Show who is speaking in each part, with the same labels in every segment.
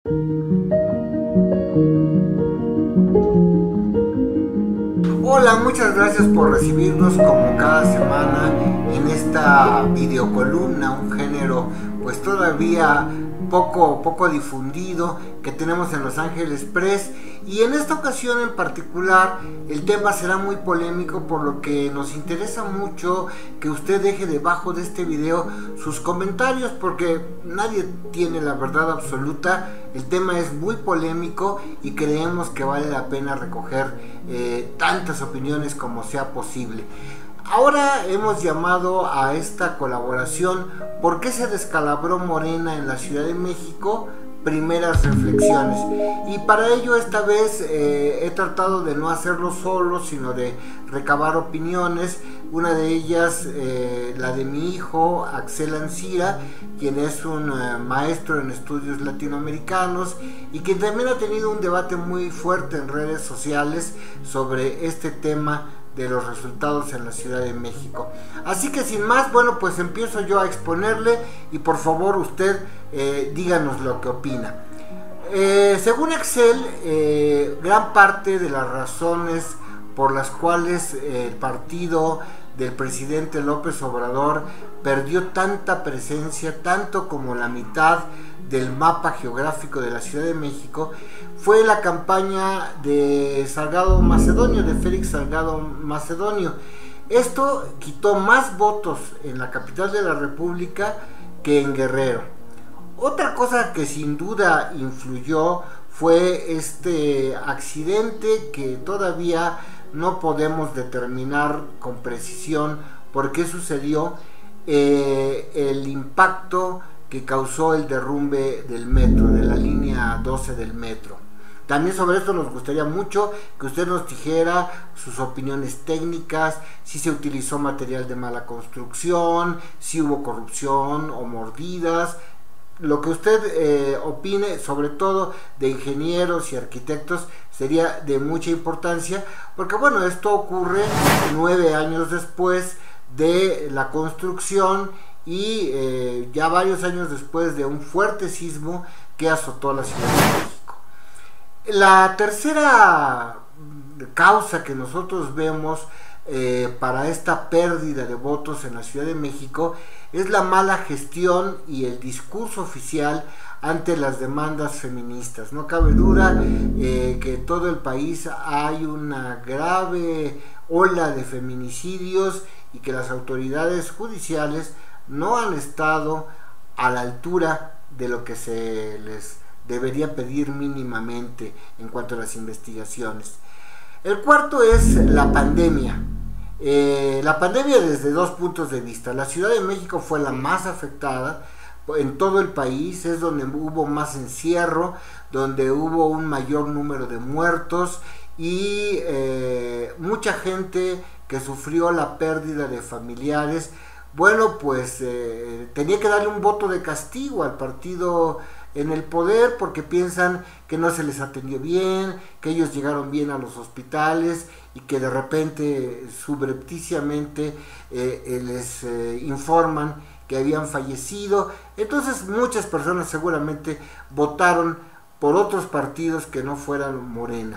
Speaker 1: Hola, muchas gracias por recibirnos como cada semana en esta videocolumna, un género pues todavía poco difundido que tenemos en Los Ángeles Press, y en esta ocasión en particular el tema será muy polémico, por lo que nos interesa mucho que usted deje debajo de este video sus comentarios, porque nadie tiene la verdad absoluta. El tema es muy polémico y creemos que vale la pena recoger tantas opiniones como sea posible. Ahora hemos llamado a esta colaboración ¿Por qué se descalabró Morena en la Ciudad de México? Primeras reflexiones. Y para ello esta vez he tratado de no hacerlo solo, sino de recabar opiniones. Una de ellas, la de mi hijo Axel Ancira, quien es un maestro en estudios latinoamericanos y que también ha tenido un debate muy fuerte en redes sociales sobre este tema de los resultados en la Ciudad de México. Así que sin más, bueno, pues empiezo yo a exponerle y por favor usted díganos lo que opina. Según Axel, gran parte de las razones por las cuales el partido del presidente López Obrador perdió tanta presencia, tanto como la mitad del mapa geográfico de la Ciudad de México, fue la campaña de Salgado Macedonio, de Félix Salgado Macedonio. Esto quitó más votos en la capital de la República que en Guerrero. Otra cosa que sin duda influyó fue este accidente que todavía no podemos determinar con precisión por qué sucedió, el impacto que causó el derrumbe del metro, de la línea 12 del metro. También sobre esto nos gustaría mucho que usted nos dijera sus opiniones técnicas, si se utilizó material de mala construcción, si hubo corrupción o mordidas. Lo que usted opine, sobre todo de ingenieros y arquitectos, sería de mucha importancia, porque bueno, esto ocurre 9 años después de la construcción y ya varios años después de un fuerte sismo que azotó la Ciudad de México. La tercera causa que nosotros vemos para esta pérdida de votos en la Ciudad de México es la mala gestión y el discurso oficial ante las demandas feministas. No cabe duda que en todo el país hay una grave ola de feminicidios y que las autoridades judiciales no han estado a la altura de lo que se les debería pedir mínimamente en cuanto a las investigaciones. El cuarto es la pandemia. La pandemia desde dos puntos de vista. La Ciudad de México fue la más afectada en todo el país, es donde hubo más encierro, donde hubo un mayor número de muertos y mucha gente que sufrió la pérdida de familiares. Bueno, pues tenía que darle un voto de castigo al partido en el poder, porque piensan que no se les atendió bien, que ellos llegaron bien a los hospitales y que de repente subrepticiamente les informan que habían fallecido. Entonces muchas personas seguramente votaron por otros partidos que no fueran Morena.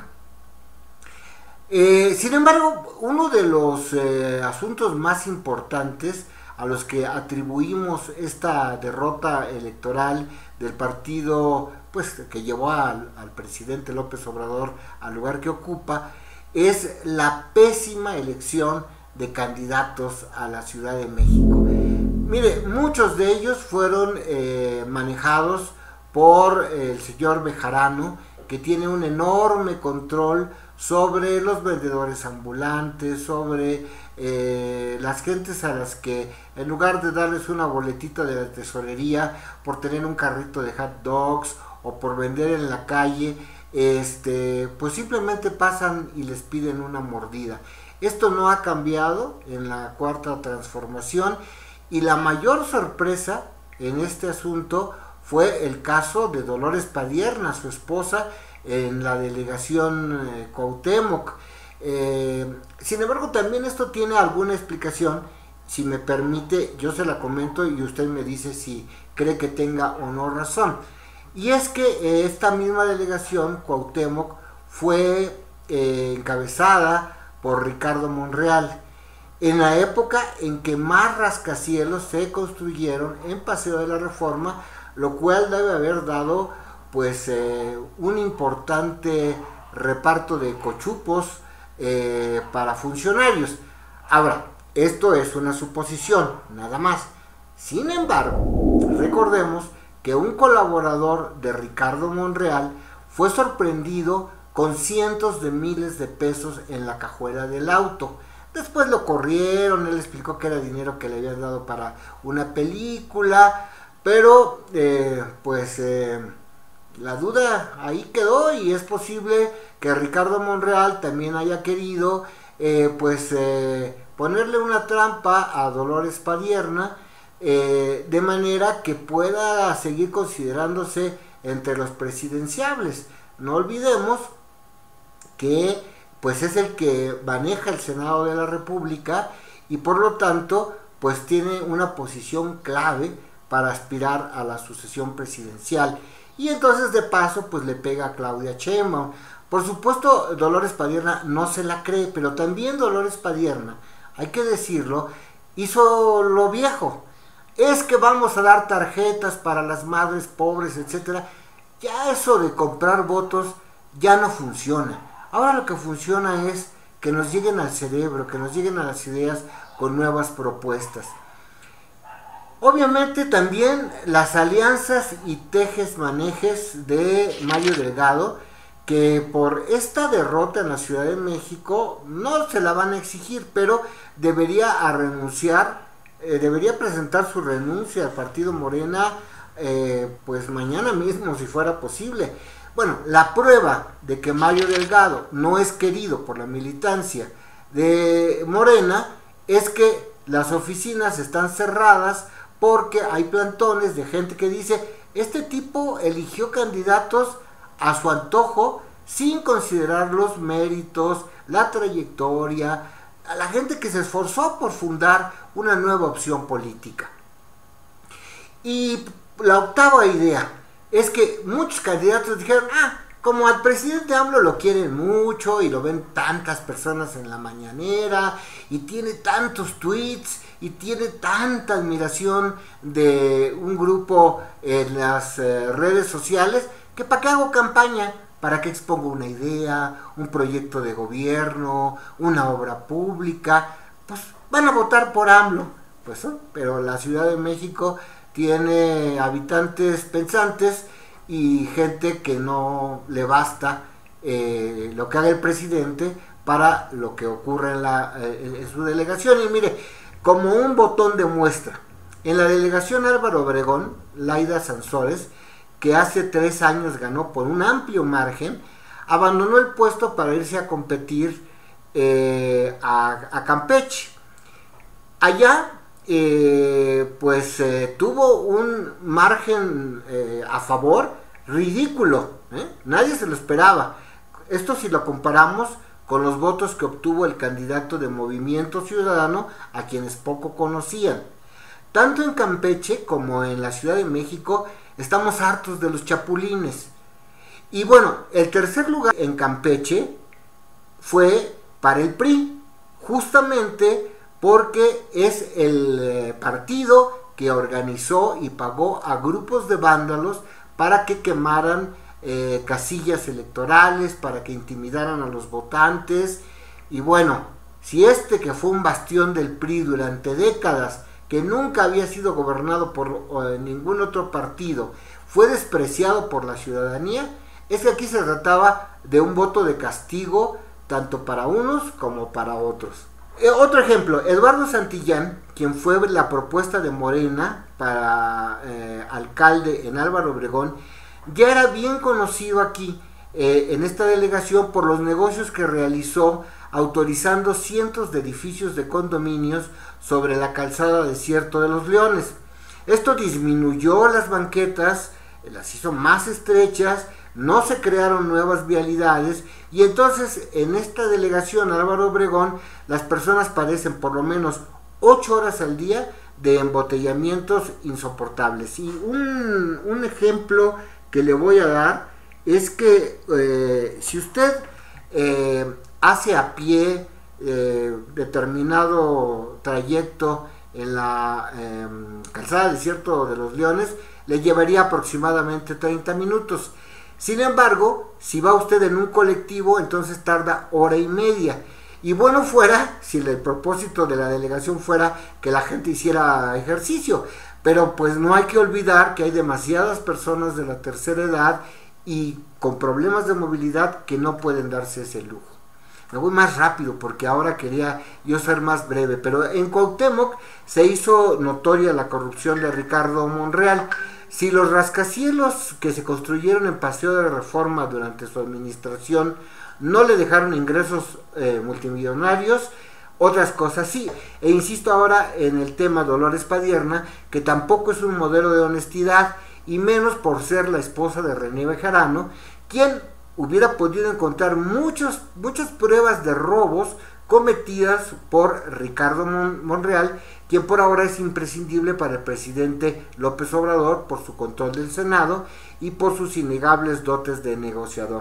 Speaker 1: Sin embargo, uno de los asuntos más importantes a los que atribuimos esta derrota electoral del partido pues que llevó al presidente López Obrador al lugar que ocupa es la pésima elección de candidatos a la Ciudad de México. Mire, muchos de ellos fueron manejados por el señor Bejarano, que tiene un enorme control sobre los vendedores ambulantes, sobre las gentes a las que en lugar de darles una boletita de la tesorería por tener un carrito de hot dogs o por vender en la calle, pues simplemente pasan y les piden una mordida. Esto no ha cambiado en la cuarta transformación, y la mayor sorpresa en este asunto fue el caso de Dolores Padierna, su esposa, en la delegación Cuauhtémoc. Sin embargo, también esto tiene alguna explicación. Si me permite, yo se la comento y usted me dice si cree que tenga o no razón. Y es que esta misma delegación, Cuauhtémoc, fue encabezada por Ricardo Monreal, en la época en que más rascacielos se construyeron en Paseo de la Reforma, lo cual debe haber dado pues un importante reparto de cochupos para funcionarios. Ahora, esto es una suposición, nada más. Sin embargo, recordemos que un colaborador de Ricardo Monreal fue sorprendido con cientos de miles de pesos en la cajuela del auto. Después lo corrieron, él explicó que era dinero que le habían dado para una película, pero la duda ahí quedó, y es posible que Ricardo Monreal también haya querido ponerle una trampa a Dolores Padierna, de manera que pueda seguir considerándose entre los presidenciables. No olvidemos que pues es el que maneja el Senado de la República y por lo tanto pues tiene una posición clave para aspirar a la sucesión presidencial, y entonces de paso pues le pega a Claudia Sheinbaum. Por supuesto, Dolores Padierna no se la cree, pero también Dolores Padierna, hay que decirlo, hizo lo viejo. Es que vamos a dar tarjetas para las madres pobres, etcétera. Ya eso de comprar votos ya no funciona. Ahora lo que funciona es que nos lleguen al cerebro, que nos lleguen a las ideas con nuevas propuestas. Obviamente también las alianzas y tejes-manejes de Mario Delgado, que por esta derrota en la Ciudad de México no se la van a exigir, pero debería presentar su renuncia al partido Morena pues mañana mismo, si fuera posible. Bueno, la prueba de que Mario Delgado no es querido por la militancia de Morena es que las oficinas están cerradas porque hay plantones de gente que dice: este tipo eligió candidatos a su antojo sin considerar los méritos, la trayectoria, a la gente que se esforzó por fundar una nueva opción política. Y la octava idea es que muchos candidatos dijeron: como al presidente AMLO lo quieren mucho y lo ven tantas personas en la mañanera y tiene tantos tweets y tiene tanta admiración de un grupo en las redes sociales, que ¿para qué hago campaña? ¿Para qué expongo una idea, un proyecto de gobierno, una obra pública? Pues van a votar por AMLO. Pues, pero la Ciudad de México tiene habitantes pensantes y gente que no le basta lo que haga el presidente para lo que ocurre en su delegación. Y mire, como un botón de muestra, en la delegación Álvaro Obregón, Laida Sansores, que hace 3 años ganó por un amplio margen, abandonó el puesto para irse a competir a Campeche. Allá tuvo un margen a favor ridículo, nadie se lo esperaba. Esto si lo comparamos con los votos que obtuvo el candidato de Movimiento Ciudadano, a quienes poco conocían. Tanto en Campeche como en la Ciudad de México estamos hartos de los chapulines. Y bueno, el tercer lugar en Campeche fue para el PRI, justamente porque es el partido que organizó y pagó a grupos de vándalos para que quemaran casillas electorales, para que intimidaran a los votantes. Y bueno, si que fue un bastión del PRI durante décadas, que nunca había sido gobernado por ningún otro partido, fue despreciado por la ciudadanía, es que aquí se trataba de un voto de castigo tanto para unos como para otros. Otro ejemplo, Eduardo Santillán, quien fue la propuesta de Morena para alcalde en Álvaro Obregón, ya era bien conocido aquí en esta delegación por los negocios que realizó autorizando cientos de edificios de condominios sobre la calzada Desierto de los Leones. Esto disminuyó las banquetas, las hizo más estrechas, no se crearon nuevas vialidades, y entonces en esta delegación Álvaro Obregón las personas padecen por lo menos 8 horas al día de embotellamientos insoportables. Y un ejemplo que le voy a dar es que si usted hace a pie determinado trayecto en la calzada Desierto de los Leones, le llevaría aproximadamente 30 minutos. Sin embargo, si va usted en un colectivo, entonces tarda hora y media. Y bueno fuera, si el propósito de la delegación fuera que la gente hiciera ejercicio, pero pues no hay que olvidar que hay demasiadas personas de la tercera edad y con problemas de movilidad que no pueden darse ese lujo. Me voy más rápido porque ahora quería yo ser más breve, pero en Cuauhtémoc se hizo notoria la corrupción de Ricardo Monreal. Si los rascacielos que se construyeron en Paseo de Reforma durante su administración no le dejaron ingresos multimillonarios, otras cosas sí. E insisto ahora en el tema Dolores Padierna, que tampoco es un modelo de honestidad, y menos por ser la esposa de René Bejarano, quien hubiera podido encontrar muchas pruebas de robos cometidas por Ricardo Monreal, quien por ahora es imprescindible para el presidente López Obrador por su control del Senado y por sus innegables dotes de negociador.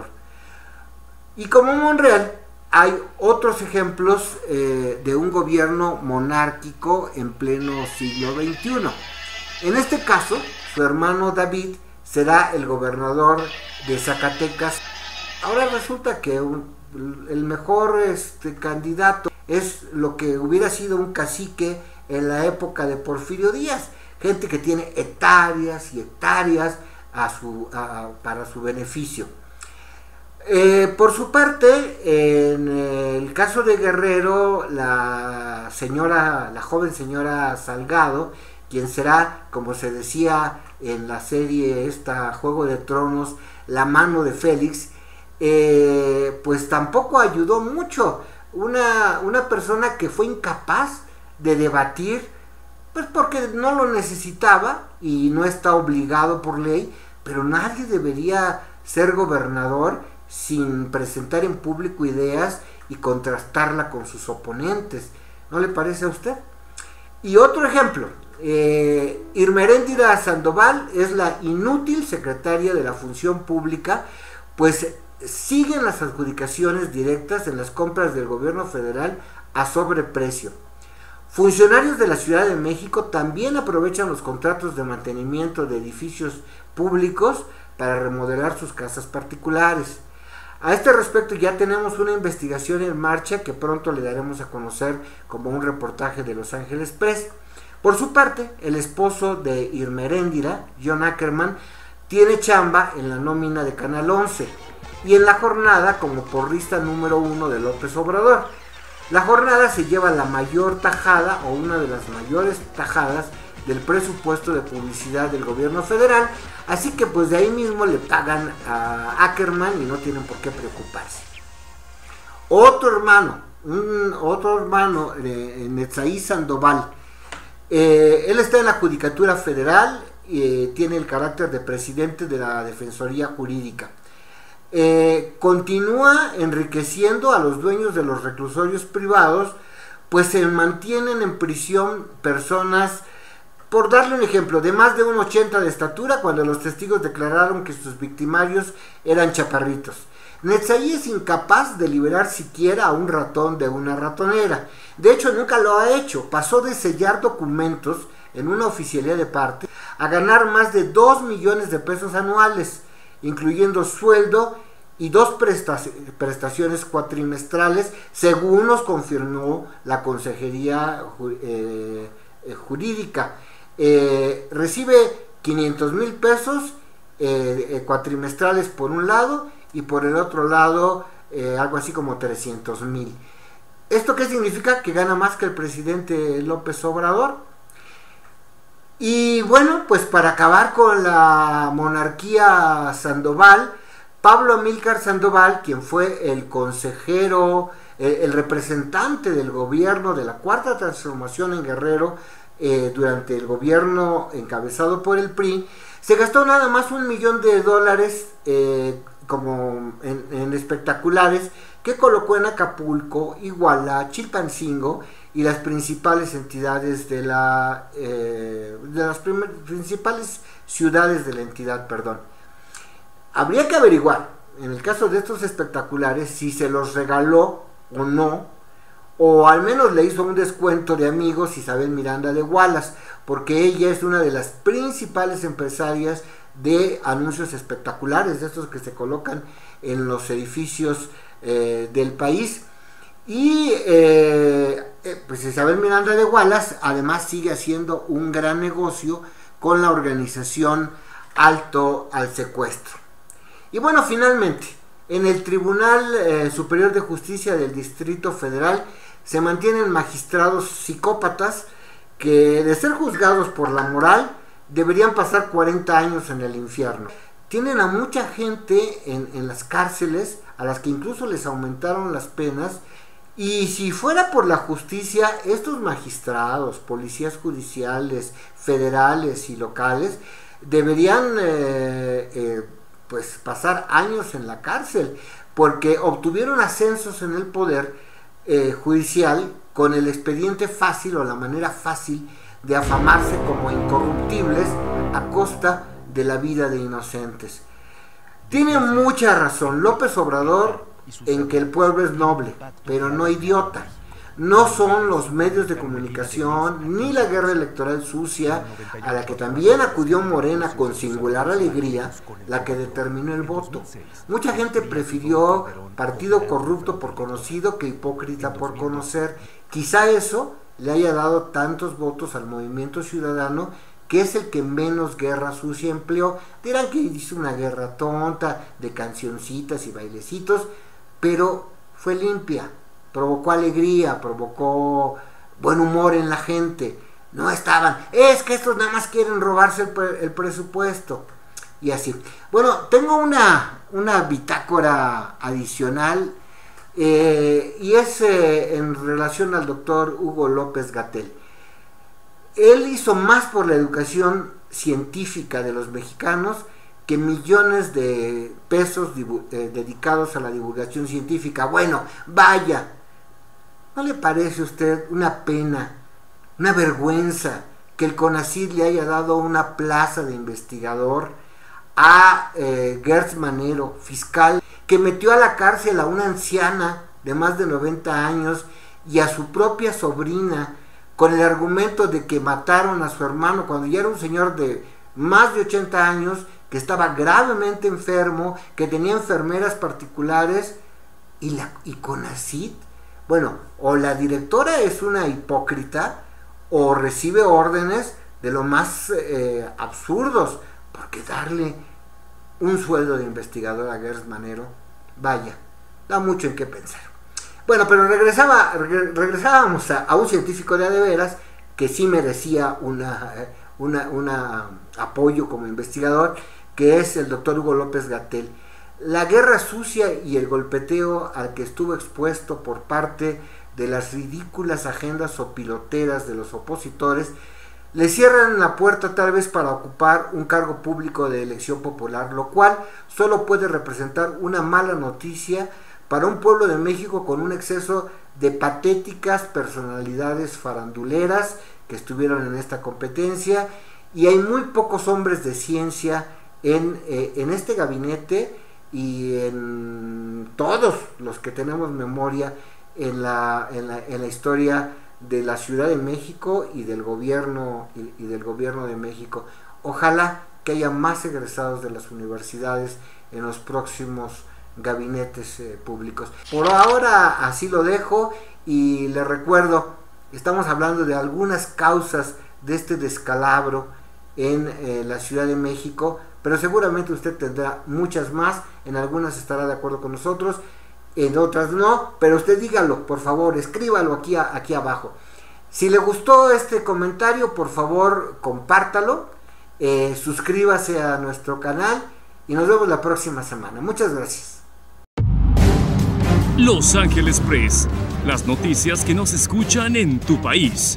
Speaker 1: Y como Monreal, hay otros ejemplos de un gobierno monárquico en pleno siglo XXI. En este caso, su hermano David será el gobernador de Zacatecas. Ahora resulta que el mejor candidato es lo que hubiera sido un cacique en la época de Porfirio Díaz, gente que tiene hectáreas y hectáreas para su beneficio. Por su parte, en el caso de Guerrero, la joven señora Salgado, quien será, como se decía en la serie Juego de Tronos, la mano de Félix, pues tampoco ayudó mucho. Una persona que fue incapaz de debatir, pues porque no lo necesitaba y no está obligado por ley, pero nadie debería ser gobernador sin presentar en público ideas y contrastarla con sus oponentes. ¿No le parece a usted? Y otro ejemplo, Irmeréndira Sandoval es la inútil secretaria de la Función Pública, pues siguen las adjudicaciones directas en las compras del gobierno federal a sobreprecio. Funcionarios de la Ciudad de México también aprovechan los contratos de mantenimiento de edificios públicos para remodelar sus casas particulares. A este respecto ya tenemos una investigación en marcha que pronto le daremos a conocer como un reportaje de Los Ángeles Press. Por su parte, el esposo de Irmeréndira, John Ackerman, tiene chamba en la nómina de Canal 11 y en la jornada como porrista número 1 de López Obrador. La jornada se lleva la mayor tajada o una de las mayores tajadas del presupuesto de publicidad del gobierno federal, así que pues de ahí mismo le pagan a Ackerman y no tienen por qué preocuparse. Otro hermano, Netzaí Sandoval, él está en la Judicatura Federal y tiene el carácter de presidente de la Defensoría Jurídica. Continúa enriqueciendo a los dueños de los reclusorios privados, pues se mantienen en prisión personas, por darle un ejemplo, de más de 1,80 de estatura, cuando los testigos declararon que sus victimarios eran chaparritos. Netzaí es incapaz de liberar siquiera a un ratón de una ratonera. De hecho, nunca lo ha hecho. Pasó de sellar documentos en una oficialía de parte a ganar más de 2 millones de pesos anuales, incluyendo sueldo y 2 prestaciones cuatrimestrales, según nos confirmó la Consejería Jurídica. Recibe 500,000 pesos cuatrimestrales por un lado y por el otro lado algo así como 300,000. ¿Esto qué significa? Que gana más que el presidente López Obrador. Y bueno, pues para acabar con la monarquía Sandoval, Pablo Amílcar Sandoval, quien fue el consejero, el representante del gobierno de la Cuarta Transformación en Guerrero durante el gobierno encabezado por el PRI, se gastó nada más $1 millón como en espectaculares que colocó en Acapulco, Iguala, Chilpancingo y las principales entidades de las principales ciudades de la entidad, perdón. Habría que averiguar, en el caso de estos espectaculares, si se los regaló o no, o al menos le hizo un descuento de amigos Isabel Miranda de Wallace, porque ella es una de las principales empresarias de anuncios espectaculares, de estos que se colocan en los edificios del país. Y pues Isabel Miranda de Wallace además sigue haciendo un gran negocio con la organización Alto al Secuestro. Y bueno, finalmente, en el Tribunal Superior de Justicia del Distrito Federal se mantienen magistrados psicópatas que, de ser juzgados por la moral, deberían pasar 40 años en el infierno. Tienen a mucha gente en las cárceles, a las que incluso les aumentaron las penas, y si fuera por la justicia, estos magistrados, policías judiciales, federales y locales, deberían pues pasar años en la cárcel, porque obtuvieron ascensos en el poder judicial con el expediente fácil o la manera fácil de afamarse como incorruptibles a costa de la vida de inocentes. Tiene mucha razón López Obrador en que el pueblo es noble, pero no idiota. No son los medios de comunicación ni la guerra electoral sucia, a la que también acudió Morena con singular alegría, la que determinó el voto. Mucha gente prefirió partido corrupto por conocido que hipócrita por conocer. Quizá eso le haya dado tantos votos al Movimiento Ciudadano, que es el que menos guerra sucia empleó. Dirán que hizo una guerra tonta de cancioncitas y bailecitos, pero fue limpia. Provocó alegría, provocó buen humor en la gente. No estaban, es que estos nada más quieren robarse el presupuesto. Y así. Bueno, tengo una bitácora adicional, y es en relación al doctor Hugo López-Gatell. Él hizo más por la educación científica de los mexicanos que millones de pesos dedicados a la divulgación científica. Bueno, vaya, ¿no le parece a usted una pena, una vergüenza que el CONACYT le haya dado una plaza de investigador a Gertz Manero, fiscal, que metió a la cárcel a una anciana de más de 90 años y a su propia sobrina con el argumento de que mataron a su hermano cuando ya era un señor de más de 80 años, que estaba gravemente enfermo, que tenía enfermeras particulares, y CONACYT? Bueno, o la directora es una hipócrita o recibe órdenes de lo más absurdos, porque darle un sueldo de investigador a Gertz Manero, vaya, da mucho en qué pensar. Bueno, pero regresábamos a un científico de a de veras que sí merecía un apoyo como investigador, que es el doctor Hugo López-Gatell. La guerra sucia y el golpeteo al que estuvo expuesto por parte de las ridículas agendas sopiloteras de los opositores le cierran la puerta tal vez para ocupar un cargo público de elección popular, lo cual solo puede representar una mala noticia para un pueblo de México con un exceso de patéticas personalidades faranduleras que estuvieron en esta competencia, y hay muy pocos hombres de ciencia en este gabinete y en todos los que tenemos memoria en la historia de la Ciudad de México y del gobierno de México. Ojalá que haya más egresados de las universidades en los próximos gabinetes públicos. Por ahora así lo dejo, y le recuerdo, estamos hablando de algunas causas de este descalabro en la Ciudad de México, pero seguramente usted tendrá muchas más. En algunas estará de acuerdo con nosotros, en otras no, pero usted dígalo, por favor, escríbalo aquí abajo. Si le gustó este comentario, por favor, compártalo, suscríbase a nuestro canal y nos vemos la próxima semana. Muchas gracias.
Speaker 2: Los Ángeles Press, las noticias que no se escuchan en tu país.